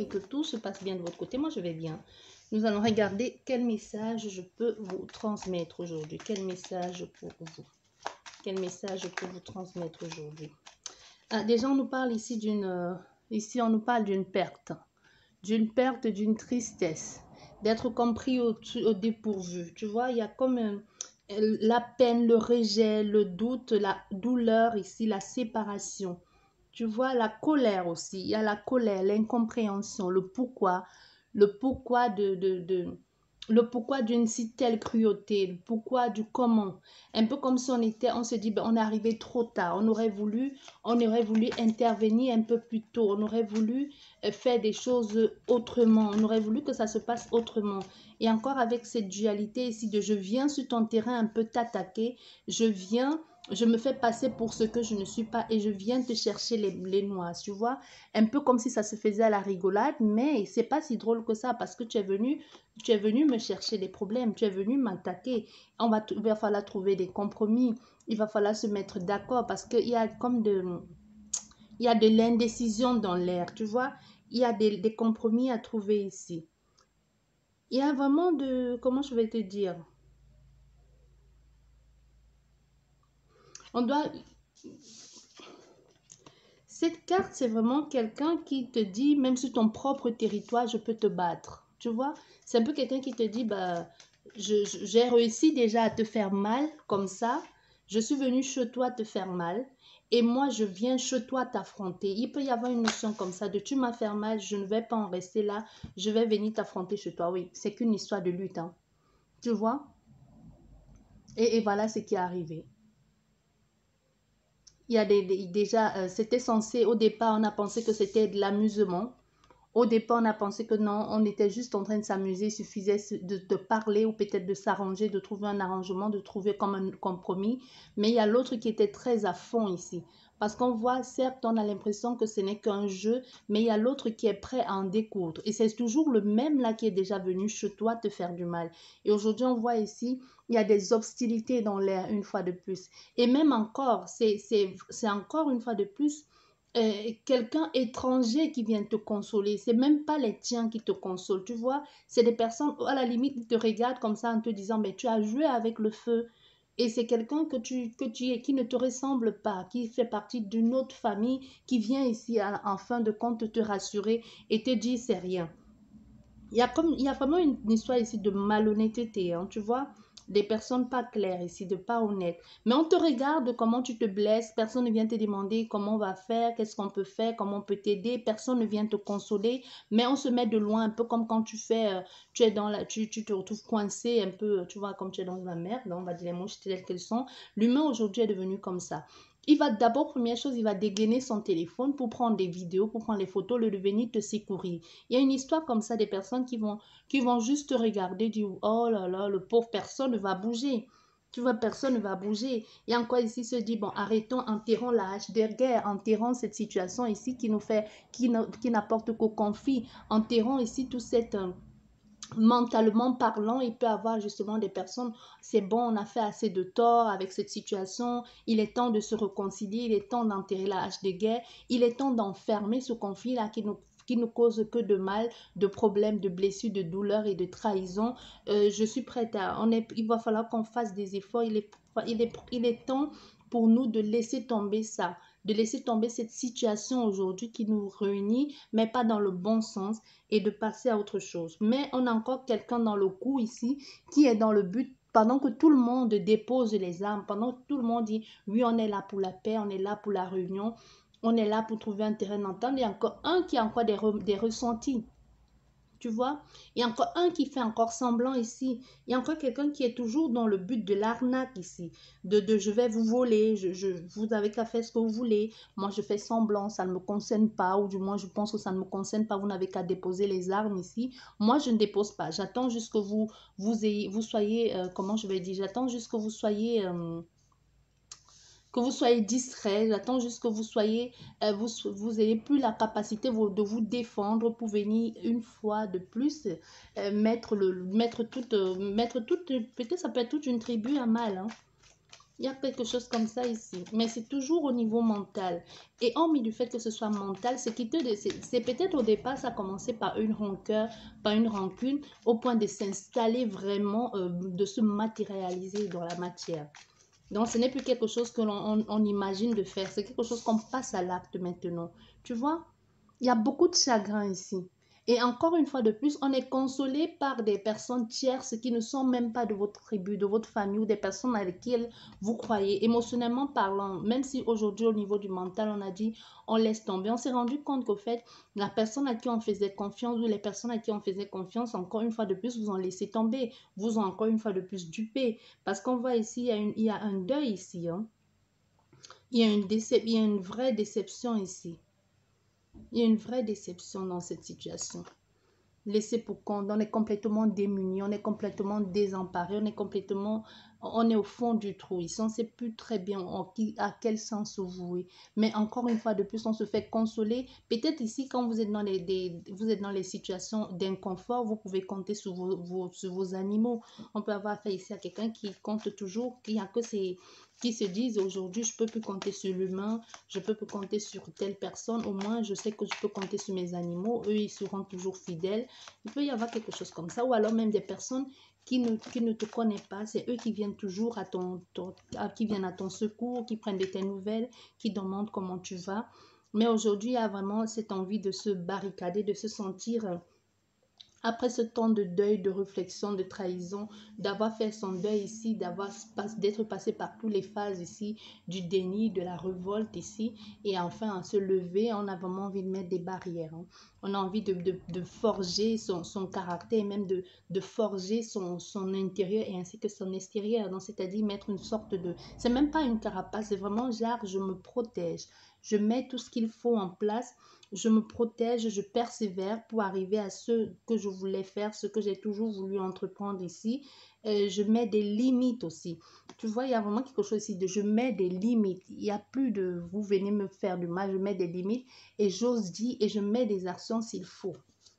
et que tout se passe bien de votre côté. Moi, je vais bien. Nous allons regarder quel message je peux vous transmettre aujourd'hui. Quel message pour vous? Quel message je peux vous transmettre aujourd'hui? Déjà, on nous parle ici ici, on nous parle d'une perte, d'une tristesse, d'être compris au dépourvu. Tu vois, il y a comme la peine, le rejet, le doute, la douleur ici, la séparation. Tu vois, la colère aussi. Il y a la colère, l'incompréhension, le pourquoi le pourquoi d'une si telle cruauté, le pourquoi du comment. Un peu comme si on se dit, ben, on est arrivé trop tard. On aurait voulu intervenir un peu plus tôt. On aurait voulu faire des choses autrement. On aurait voulu que ça se passe autrement. Et encore avec cette dualité ici de je viens sur ton terrain un peu t'attaquer, je me fais passer pour ce que je ne suis pas et je viens te chercher les noix, tu vois. Un peu comme si ça se faisait à la rigolade, mais c'est pas si drôle que ça parce que tu es venu me chercher des problèmes, tu es venu m'attaquer. Il va falloir trouver des compromis, il va falloir se mettre d'accord parce qu'il y a il y a de l'indécision dans l'air, tu vois. Il y a des compromis à trouver ici. Il y a vraiment comment je vais te dire? On doit... Cette carte, c'est vraiment quelqu'un qui te dit, même sur ton propre territoire, je peux te battre. Tu vois? C'est un peu quelqu'un qui te dit, bah, j'ai réussi déjà à te faire mal comme ça. Je suis venu chez toi te faire mal. Et moi, je viens chez toi t'affronter. Il peut y avoir une notion comme ça de tu m'as fait mal, je ne vais pas en rester là. Je vais venir t'affronter chez toi. Oui, c'est qu'une histoire de lutte. Hein. Tu vois? Et voilà ce qui est arrivé. Il y a déjà, c'était censé, au départ, on a pensé que c'était de l'amusement. Au départ, on a pensé que non, on était juste en train de s'amuser, il suffisait de parler ou peut-être de s'arranger, de trouver un arrangement, de trouver comme un compromis. Mais il y a l'autre qui était très à fond ici. Parce qu'on voit, certes, on a l'impression que ce n'est qu'un jeu, mais il y a l'autre qui est prêt à en découdre. Et c'est toujours le même là qui est déjà venu chez toi te faire du mal. Et aujourd'hui, on voit ici, il y a des hostilités dans l'air une fois de plus. Et même encore, c'est encore une fois de plus quelqu'un étranger qui vient te consoler. C'est même pas les tiens qui te consolent, tu vois. C'est des personnes, à la limite, qui te regardent comme ça en te disant, mais tu as joué avec le feu. Et c'est quelqu'un qui ne te ressemble pas, qui fait partie d'une autre famille, qui vient ici en fin de compte te rassurer et te dire c'est rien. Il y a vraiment une histoire ici de malhonnêteté, hein, tu vois, des personnes pas claires ici, de pas honnêtes. Mais on te regarde comment tu te blesses, personne ne vient te demander comment on va faire, qu'est-ce qu'on peut faire, comment on peut t'aider, personne ne vient te consoler, mais on se met de loin, un peu comme quand tu es tu te retrouves coincé un peu, tu vois, comme tu es dans la merde, on va dire les mots telles qu'elles sont. L'humain aujourd'hui est devenu comme ça. Il va d'abord, première chose, il va dégainer son téléphone pour prendre des vidéos, pour prendre les photos, le devenir te secourir. Il y a une histoire comme ça des personnes qui vont juste te regarder, dire oh là là, le pauvre personne ne va bouger. Tu vois, personne ne va bouger. Et encore ici se dit, bon, arrêtons, enterrons la hache de guerre, enterrons cette situation ici qui nous fait, qui n'apporte qu'au conflit. Enterrons ici tout cette... mentalement parlant, il peut avoir justement des personnes, c'est bon, on a fait assez de tort avec cette situation, il est temps de se réconcilier, il est temps d'enterrer la hache de guerre, il est temps d'enfermer ce conflit-là qui nous cause que de mal, de problèmes, de blessures, de douleurs et de trahison. Je suis prête à... il va falloir qu'on fasse des efforts. Il est temps pour nous de laisser tomber ça, de laisser tomber cette situation aujourd'hui qui nous réunit, mais pas dans le bon sens, et de passer à autre chose. Mais on a encore quelqu'un dans le coup ici qui est dans le but, pendant que tout le monde dépose les armes, pendant que tout le monde dit oui, on est là pour la paix, on est là pour la réunion, on est là pour trouver un terrain d'entente, il y a encore un qui a encore des ressentis. Tu vois, il y a encore un qui fait encore semblant ici. Il y a encore quelqu'un qui est toujours dans le but de l'arnaque ici. De je vais vous voler, vous avez qu'à faire ce que vous voulez. Moi, je fais semblant, ça ne me concerne pas. Ou du moins, je pense que ça ne me concerne pas. Vous n'avez qu'à déposer les armes ici. Moi, je ne dépose pas. J'attends juste que vous soyez, comment je vais dire, j'attends juste que vous soyez distrait, j'attends juste que vous soyez, vous ayez plus la capacité de vous défendre pour venir une fois de plus mettre toute, peut-être ça peut être toute une tribu à mal, hein. Il y a quelque chose comme ça ici, mais c'est toujours au niveau mental. Et hormis du fait que ce soit mental, c'est peut-être au départ, ça a commencé par une rancœur, par une rancune, au point de s'installer vraiment, de se matérialiser dans la matière. Donc, ce n'est plus quelque chose que l'on imagine de faire, c'est quelque chose qu'on passe à l'acte maintenant. Tu vois, il y a beaucoup de chagrin ici. Et encore une fois de plus, on est consolé par des personnes tierces qui ne sont même pas de votre tribu, de votre famille ou des personnes avec lesquelles vous croyez, émotionnellement parlant. Même si aujourd'hui, au niveau du mental, on a dit on laisse tomber, on s'est rendu compte qu'au fait, la personne à qui on faisait confiance ou les personnes à qui on faisait confiance, encore une fois de plus, vous ont laissé tomber, vous ont encore une fois de plus dupé. Parce qu'on voit ici, il y a un deuil ici. Hein. Il y a une vraie déception ici. Il y a une vraie déception dans cette situation. Laissé pour compte, on est complètement démuni, on est complètement désemparé, on est au fond du trou. Ici, on ne sait plus très bien à quel sens se vouer. Mais encore une fois de plus, on se fait consoler. Peut-être ici, quand vous êtes vous êtes dans les situations d'inconfort, vous pouvez compter sur sur vos animaux. On peut avoir affaire ici à quelqu'un qui compte toujours, qui se disent aujourd'hui, je peux plus compter sur l'humain, je peux plus compter sur telle personne. Au moins, je sais que je peux compter sur mes animaux. Eux, ils seront toujours fidèles. Il peut y avoir quelque chose comme ça. Ou alors même des personnes qui ne te connaissent pas. C'est eux qui viennent toujours qui viennent à ton secours, qui prennent de tes nouvelles, qui demandent comment tu vas. Mais aujourd'hui, il y a vraiment cette envie de se barricader, de se sentir après ce temps de deuil, de réflexion, de trahison, d'avoir fait son deuil ici, d'être passé par toutes les phases ici, du déni, de la révolte ici, et enfin à se lever, on a vraiment envie de mettre des barrières. Hein. On a envie de forger son caractère, et même de forger son intérieur et ainsi que son extérieur. Donc, c'est-à-dire mettre une sorte de... C'est même pas une carapace, c'est vraiment genre je me protège. Je mets tout ce qu'il faut en place, je me protège, je persévère pour arriver à ce que je voulais faire, ce que j'ai toujours voulu entreprendre ici. Je mets des limites aussi. Tu vois, il y a vraiment quelque chose ici de je mets des limites. Il n'y a plus de vous venez me faire du mal, je mets des limites et j'ose dire et je mets des actions s'il faut.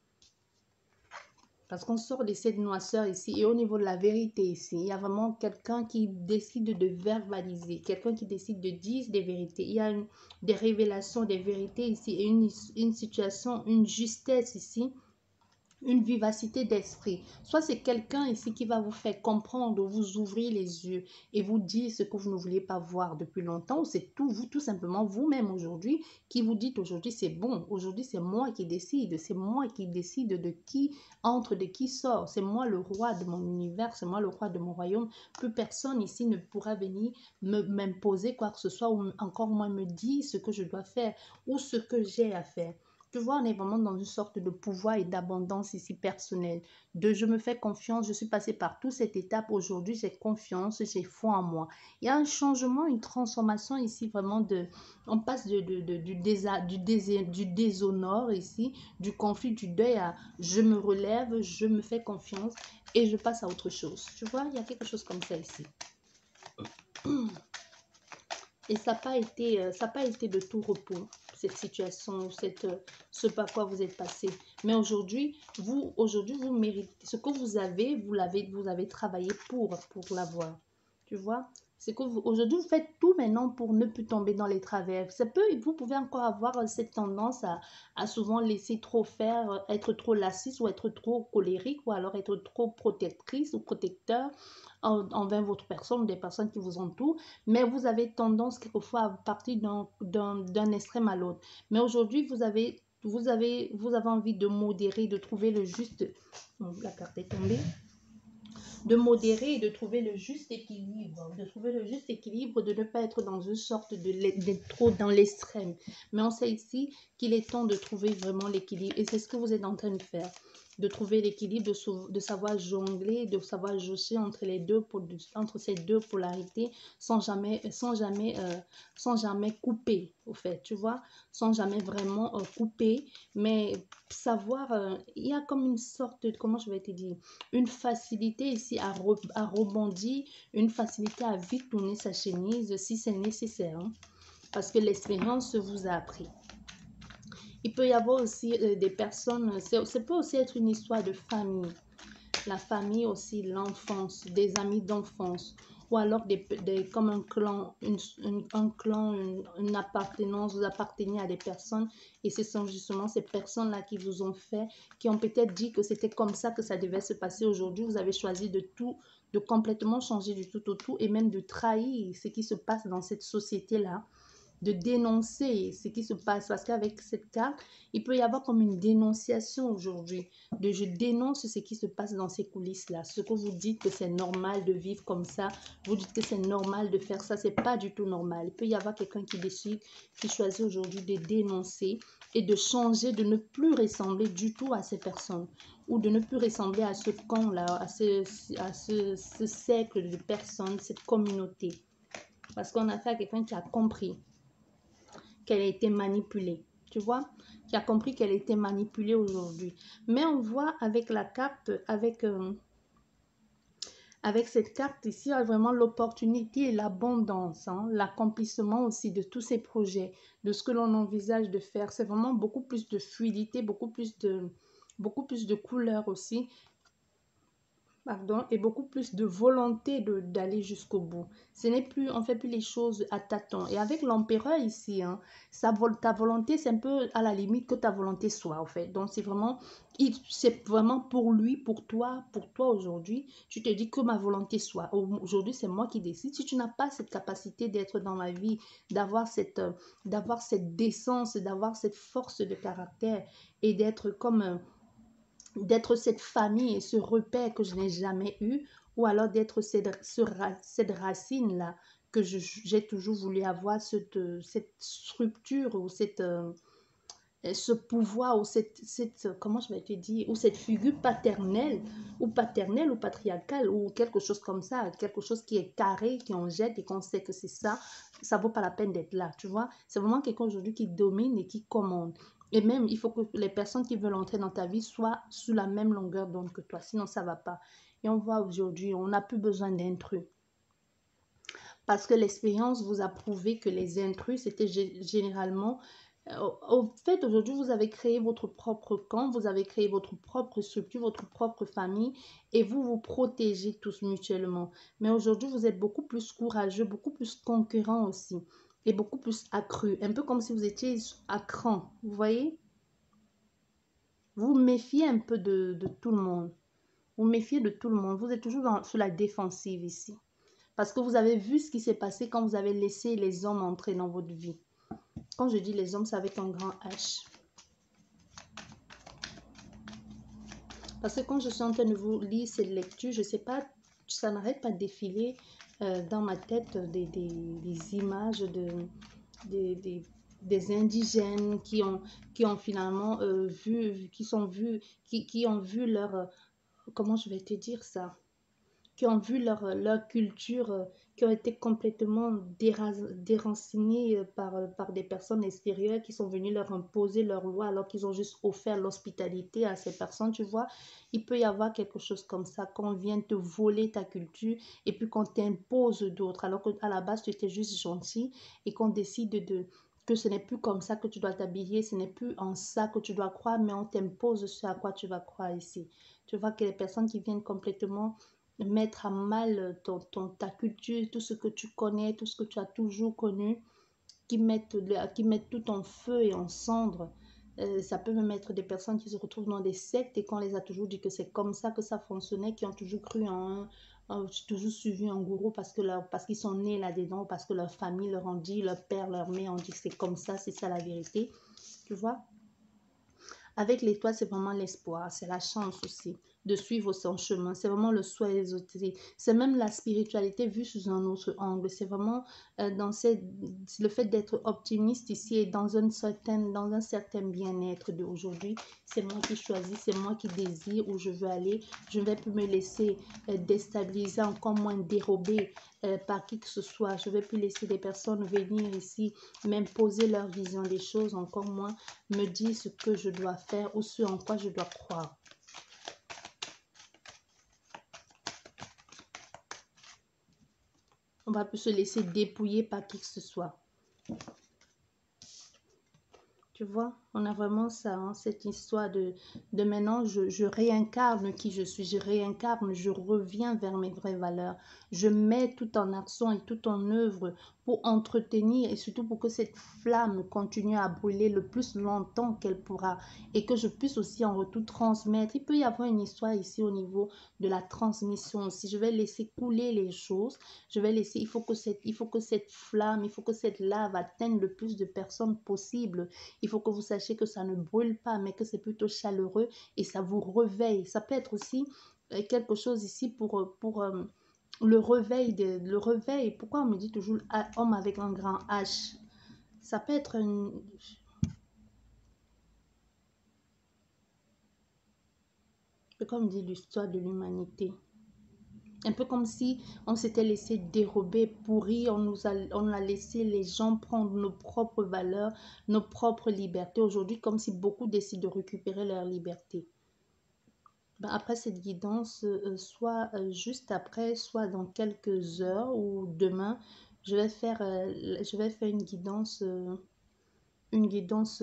Parce qu'on sort de cette noirceur ici et au niveau de la vérité ici, il y a vraiment quelqu'un qui décide de verbaliser, quelqu'un qui décide de dire des vérités. Il y a des révélations, des vérités ici et une situation, une justesse ici, une vivacité d'esprit. Soit c'est quelqu'un ici qui va vous faire comprendre, vous ouvrir les yeux et vous dire ce que vous ne vouliez pas voir depuis longtemps. Ou c'est tout simplement vous-même aujourd'hui qui vous dites aujourd'hui c'est bon. Aujourd'hui c'est moi qui décide. C'est moi qui décide de qui entre, de qui sort. C'est moi le roi de mon univers. C'est moi le roi de mon royaume. Plus personne ici ne pourra venir m'imposer quoi que ce soit ou encore moins me dire ce que je dois faire ou ce que j'ai à faire. Tu vois, on est vraiment dans une sorte de pouvoir et d'abondance ici personnelle. De je me fais confiance, je suis passée par toute cette étape. Aujourd'hui, j'ai confiance, j'ai foi en moi. Il y a un changement, une transformation ici vraiment de... On passe du déshonneur ici, du conflit, du deuil à je me relève, je me fais confiance et je passe à autre chose. Tu vois, il y a quelque chose comme ça ici. Et ça n'a pas été de tout repos, cette situation, ce par quoi vous êtes passé. Mais aujourd'hui, vous méritez. Ce que vous avez, vous avez travaillé pour l'avoir. Tu vois? C'est que aujourd'hui, vous faites tout maintenant pour ne plus tomber dans les travers. Vous pouvez encore avoir cette tendance à souvent laisser trop faire, être trop lassiste ou être trop colérique ou alors être trop protectrice ou protecteur envers votre personne ou des personnes qui vous entourent, mais vous avez tendance quelquefois à partir d'un extrême à l'autre. Mais aujourd'hui, vous avez envie de modérer, de trouver le juste... La carte est tombée. De modérer et de trouver le juste équilibre, de ne pas être dans une sorte d'être trop dans l'extrême. Mais on sait ici qu'il est temps de trouver vraiment l'équilibre et c'est ce que vous êtes en train de faire. De trouver l'équilibre, de savoir jongler, de savoir jauger entre entre ces deux polarités sans jamais couper, au fait, tu vois, sans jamais vraiment couper, mais savoir, il y a comme une sorte de, comment je vais te dire, une facilité ici à rebondir, une facilité à vite tourner sa chemise si c'est nécessaire, hein, parce que l'expérience vous a appris. Il peut y avoir aussi des personnes, ça peut aussi être une histoire de famille. La famille aussi, l'enfance, des amis d'enfance. ou alors comme un clan, un clan, une appartenance, vous appartenez à des personnes et ce sont justement ces personnes-là qui vous ont fait, qui ont peut-être dit que c'était comme ça que ça devait se passer. Aujourd'hui, vous avez choisi de complètement changer du tout au tout et même de trahir ce qui se passe dans cette société-là, de dénoncer ce qui se passe. Parce qu'avec cette carte, il peut y avoir comme une dénonciation aujourd'hui. De je dénonce ce qui se passe dans ces coulisses-là. Ce que vous dites que c'est normal de vivre comme ça, vous dites que c'est normal de faire ça, c'est pas du tout normal. Il peut y avoir quelqu'un qui décide, qui choisit aujourd'hui de dénoncer et de changer, de ne plus ressembler du tout à ces personnes. Ou de ne plus ressembler à ce camp-là, à ce cercle de personnes, cette communauté. Parce qu'on a affaire à quelqu'un qui a compris qu'elle a été manipulée, tu vois, qui a compris qu'elle a été manipulée aujourd'hui. Mais on voit avec la carte, avec cette carte ici, il y a vraiment l'opportunité et l'abondance, hein, l'accomplissement aussi de tous ces projets, de ce que l'on envisage de faire. C'est vraiment beaucoup plus de fluidité, beaucoup plus de couleurs aussi. Pardon, et beaucoup plus de volonté d'aller jusqu'au bout. Ce n'est plus, on fait plus les choses à tâtons. Et avec l'empereur ici, hein, ta volonté, c'est un peu à la limite que ta volonté soit, en fait. Donc, c'est vraiment pour lui, pour toi aujourd'hui. Tu te dis que ma volonté soit. Aujourd'hui, c'est moi qui décide. Si tu n'as pas cette capacité d'être dans ma vie, d'avoir cette décence, d'avoir cette force de caractère et d'être comme d'être cette famille et ce repère que je n'ai jamais eu, ou alors d'être cette racine-là que j'ai toujours voulu avoir, cette structure ou ce pouvoir ou comment je vais te dire, ou cette figure paternelle ou patriarcale ou quelque chose comme ça, quelque chose qui est carré, qui en jette et qu'on sait que c'est ça, ça vaut pas la peine d'être là, tu vois. C'est vraiment quelqu'un aujourd'hui qui domine et qui commande. Et même, il faut que les personnes qui veulent entrer dans ta vie soient sous la même longueur d'onde que toi, sinon ça va pas. Et on voit aujourd'hui, on n'a plus besoin d'intrus. Parce que l'expérience vous a prouvé que les intrus, c'était généralement au fait, aujourd'hui, vous avez créé votre propre camp, vous avez créé votre propre structure, votre propre famille et vous vous protégez tous mutuellement. Mais aujourd'hui, vous êtes beaucoup plus courageux, beaucoup plus concurrent aussi et beaucoup plus accru. Un peu comme si vous étiez à cran, vous voyez? Vous méfiez un peu de tout le monde. Vous méfiez de tout le monde. Vous êtes toujours sur la défensive ici. Parce que vous avez vu ce qui s'est passé quand vous avez laissé les hommes entrer dans votre vie. Quand je dis les hommes, c'est avec un grand H. Parce que quand je suis en train de vous lire cette lecture, je ne sais pas, ça n'arrête pas de défiler dans ma tête des images des indigènes qui ont finalement qui ont vu leur, comment je vais te dire ça? Qui ont vu leur culture, qui ont été complètement déracinés par des personnes extérieures qui sont venues leur imposer leurs lois alors qu'ils ont juste offert l'hospitalité à ces personnes, tu vois. Il peut y avoir quelque chose comme ça, qu'on vient te voler ta culture et puis qu'on t'impose d'autres, alors qu'à la base, tu étais juste gentil et qu'on décide que ce n'est plus comme ça que tu dois t'habiller, ce n'est plus en ça que tu dois croire, mais on t'impose ce à quoi tu vas croire ici. Tu vois que les personnes qui viennent complètement mettre à mal ta culture, tout ce que tu connais, tout ce que tu as toujours connu, qui mettent tout en feu et en cendres. Ça peut même être des personnes qui se retrouvent dans des sectes et qu'on les a toujours dit que c'est comme ça que ça fonctionnait, qui ont toujours cru toujours suivi un gourou parce qu'ils sont nés là-dedans, parce que leur famille leur a dit, leur père, leur mère ont dit que c'est comme ça, c'est ça la vérité. Tu vois? Avec l'étoile, c'est vraiment l'espoir, c'est la chance aussi de suivre son chemin. C'est vraiment le souhait ésotérique. C'est même la spiritualité vue sous un autre angle. C'est vraiment le fait d'être optimiste ici et dans un certain bien-être d'aujourd'hui. C'est moi qui choisis, c'est moi qui désire où je veux aller. Je ne vais plus me laisser déstabiliser, encore moins dérober par qui que ce soit. Je ne vais plus laisser des personnes venir ici m'imposer leur vision des choses, encore moins me dire ce que je dois faire ou ce en quoi je dois croire. On va plus se laisser dépouiller par qui que ce soit. Tu vois, On a vraiment ça, hein, cette histoire de maintenant, je réincarne qui je suis, je réincarne, je reviens vers mes vraies valeurs. Je mets tout en action et tout en œuvre pour entretenir et surtout pour que cette flamme continue à brûler le plus longtemps qu'elle pourra et que je puisse aussi en retour transmettre. Il peut y avoir une histoire ici au niveau de la transmission aussi. Je vais laisser couler les choses. Je vais laisser, il faut que cette flamme, il faut que cette lave atteigne le plus de personnes possible. Il faut que vous sachiez que ça ne brûle pas, mais que c'est plutôt chaleureux et ça vous réveille. Ça peut être aussi quelque chose ici pour le réveil. Pourquoi on me dit toujours homme avec un grand H? Ça peut être comme dit l'histoire de l'humanité. Un peu comme si on s'était laissé dérober, pourri, on a laissé les gens prendre nos propres valeurs, nos propres libertés. Aujourd'hui, comme si beaucoup décident de récupérer leur liberté. Ben, après cette guidance, soit juste après, soit dans quelques heures ou demain, je vais faire une guidance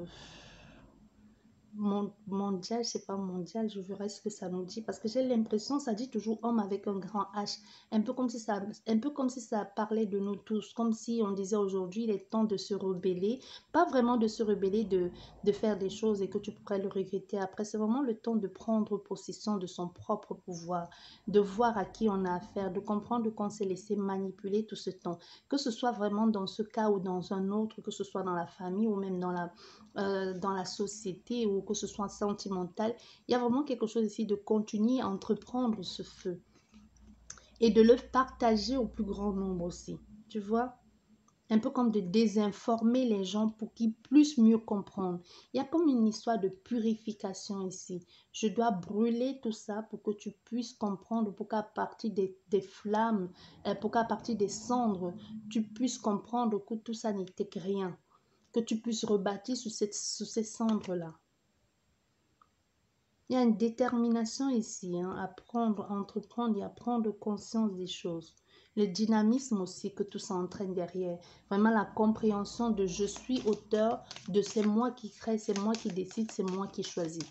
mondial, c'est pas mondial, je verrai ce que ça nous dit parce que j'ai l'impression ça dit toujours homme avec un grand H, un peu comme si ça parlait de nous tous, comme si on disait aujourd'hui il est temps de se rebeller, pas vraiment de se rebeller, de faire des choses et que tu pourrais le regretter après, c'est vraiment le temps de prendre possession de son propre pouvoir, de voir à qui on a affaire, de comprendre qu'on s'est laissé manipuler tout ce temps, que ce soit vraiment dans ce cas ou dans un autre, que ce soit dans la famille ou même dans la société ou que ce soit sentimental, il y a vraiment quelque chose ici de continuer à entreprendre ce feu et de le partager au plus grand nombre aussi. Tu vois? Un peu comme de désinformer les gens pour qu'ils puissent mieux comprendre. Il y a comme une histoire de purification ici. Je dois brûler tout ça pour que tu puisses comprendre, pour qu'à partir des flammes, pour qu'à partir des cendres, tu puisses comprendre que tout ça n'était que rien. Que tu puisses rebâtir sur ces cendres-là. Il y a une détermination ici, hein, à prendre, à entreprendre et à prendre conscience des choses. Le dynamisme aussi que tout ça entraîne derrière. Vraiment la compréhension de je suis auteur, de c'est moi qui crée, c'est moi qui décide, c'est moi qui choisis.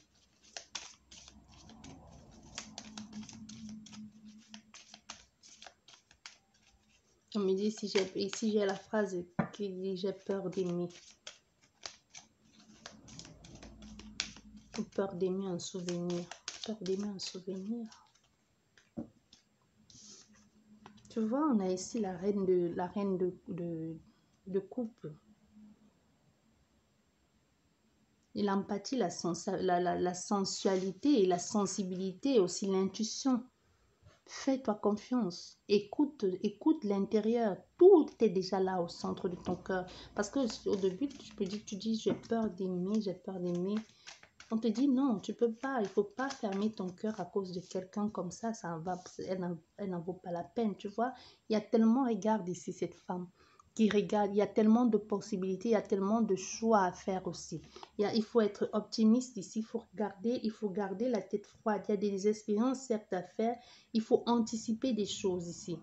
On me dit ici j'ai la phrase qui dit j'ai peur d'aimer. Peur d'aimer un souvenir. Peur d'aimer un souvenir. Tu vois, on a ici la reine de coupe. Et l'empathie, la sensualité et la sensibilité, aussi l'intuition. Fais-toi confiance. Écoute l'intérieur. Tout est déjà là au centre de ton cœur. Parce que au début, tu dis, j'ai peur d'aimer, j'ai peur d'aimer. On te dit non, tu peux pas, il faut pas fermer ton cœur à cause de quelqu'un comme ça elle n'en vaut pas la peine, tu vois. Il y a tellement, regarde ici cette femme qui regarde, il y a tellement de possibilités, il y a tellement de choix à faire aussi. Il faut être optimiste ici, il faut garder la tête froide. Il y a des expériences certes à faire, il faut anticiper des choses ici.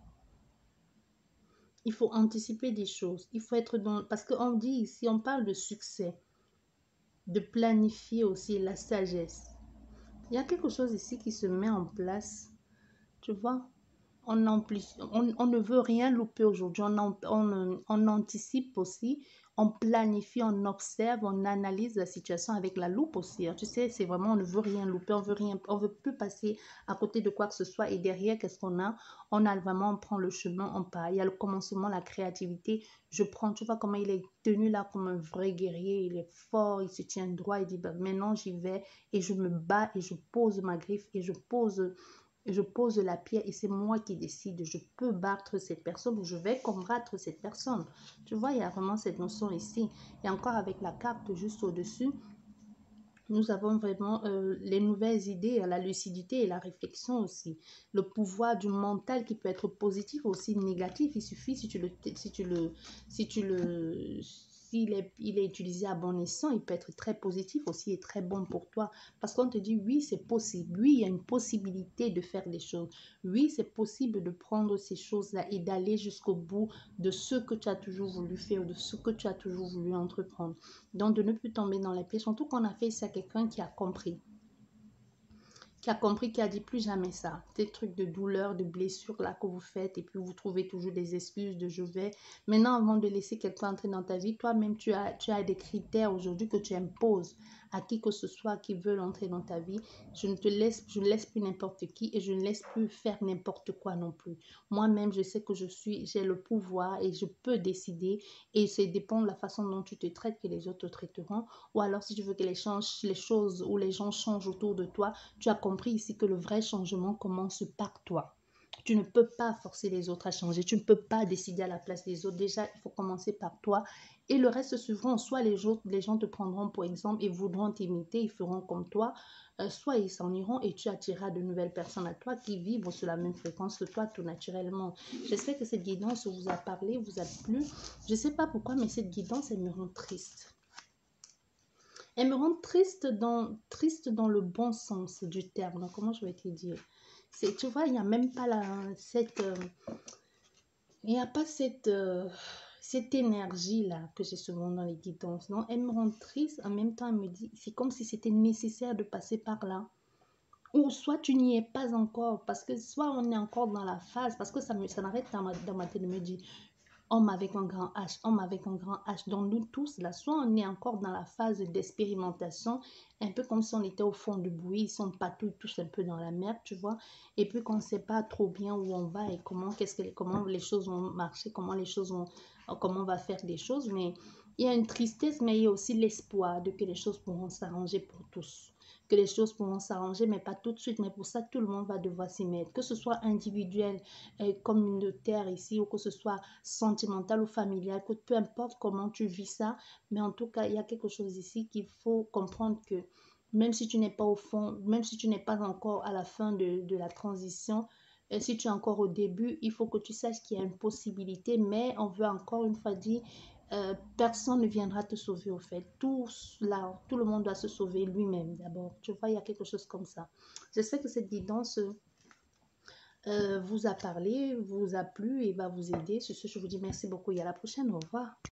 Il faut anticiper des choses, il faut être dans, parce qu'on dit ici, on parle de succès, de planifier aussi la sagesse. Il y a quelque chose ici qui se met en place. Tu vois, on ne veut rien louper aujourd'hui. On anticipe aussi, on planifie, on observe, on analyse la situation avec la loupe aussi. Hein. Tu sais, c'est vraiment, on ne veut rien louper, on veut plus passer à côté de quoi que ce soit. Et derrière, qu'est-ce qu'on a? On a vraiment, on prend le chemin, on part. Il y a le commencement, la créativité. Je prends, tu vois comment il est tenu là comme un vrai guerrier. Il est fort, il se tient droit. Il dit, ben, maintenant j'y vais et je me bats et je pose ma griffe et je pose la pierre et c'est moi qui décide. Je peux battre cette personne ou je vais combattre cette personne. Tu vois, il y a vraiment cette notion ici. Et encore avec la carte juste au-dessus, nous avons vraiment les nouvelles idées, la lucidité et la réflexion aussi. Le pouvoir du mental qui peut être positif aussi négatif. Il suffit si tu le il est utilisé à bon escient, il peut être très positif aussi et très bon pour toi. Parce qu'on te dit, oui, c'est possible. Oui, il y a une possibilité de faire des choses. Oui, c'est possible de prendre ces choses-là et d'aller jusqu'au bout de ce que tu as toujours voulu faire, de ce que tu as toujours voulu entreprendre. Donc, de ne plus tomber dans les pièges. Surtout qu'on a fait ça à quelqu'un qui a compris. Qui a dit plus jamais ça. Des trucs de douleur, de blessure là que vous faites et puis vous trouvez toujours des excuses de je vais. Maintenant, avant de laisser quelqu'un entrer dans ta vie, toi-même, tu as des critères aujourd'hui que tu imposes à qui que ce soit qui veut entrer dans ta vie. Je ne laisse plus n'importe qui et je ne laisse plus faire n'importe quoi non plus. Moi-même, je sais que j'ai le pouvoir et je peux décider et ça dépend de la façon dont tu te traites que les autres te traiteront. Ou alors, si tu veux que les choses ou les gens changent autour de toi, tu as compris ici que le vrai changement commence par toi. Tu ne peux pas forcer les autres à changer. Tu ne peux pas décider à la place des autres. Déjà, il faut commencer par toi. Et le reste suivront. Soit les gens te prendront pour exemple et voudront t'imiter, ils feront comme toi. Soit ils s'en iront et tu attireras de nouvelles personnes à toi qui vivent sur la même fréquence que toi tout naturellement. J'espère que cette guidance vous a parlé, vous a plu. Je ne sais pas pourquoi, mais cette guidance, elle me rend triste. Elle me rend triste dans le bon sens du terme. Comment je vais te dire? Tu vois, il n'y a même pas il n'y a pas cette énergie-là que j'ai souvent dans les guidances. Non, elle me rend triste. En même temps, elle me dit, c'est comme si c'était nécessaire de passer par là. Ou soit tu n'y es pas encore, parce que soit on est encore dans la phase, parce que ça n'arrête dans ma tête de me dire, homme avec un grand H, homme avec un grand H. Donc nous tous, là, soit on est encore dans la phase d'expérimentation, un peu comme si on était au fond du bouillie, ils sont patouille tous un peu dans la merde, tu vois. Et puis qu'on ne sait pas trop bien où on va et comment les choses vont marcher, comment on va faire des choses. Mais il y a une tristesse, mais il y a aussi l'espoir de que les choses pourront s'arranger pour tous. Que les choses pourront s'arranger, mais pas tout de suite. Mais pour ça, tout le monde va devoir s'y mettre. Que ce soit individuel, communautaire ici, ou que ce soit sentimental ou familial, que peu importe comment tu vis ça, mais en tout cas, il y a quelque chose ici qu'il faut comprendre que même si tu n'es pas au fond, même si tu n'es pas encore à la fin de la transition, si tu es encore au début, il faut que tu saches qu'il y a une possibilité, mais on veut encore une fois dire, personne ne viendra te sauver au fait. Tout le monde doit se sauver lui-même d'abord. Tu vois, il y a quelque chose comme ça. J'espère que cette guidance vous a parlé, vous a plu et va vous aider. Sur ce, je vous dis merci beaucoup et à la prochaine. Au revoir.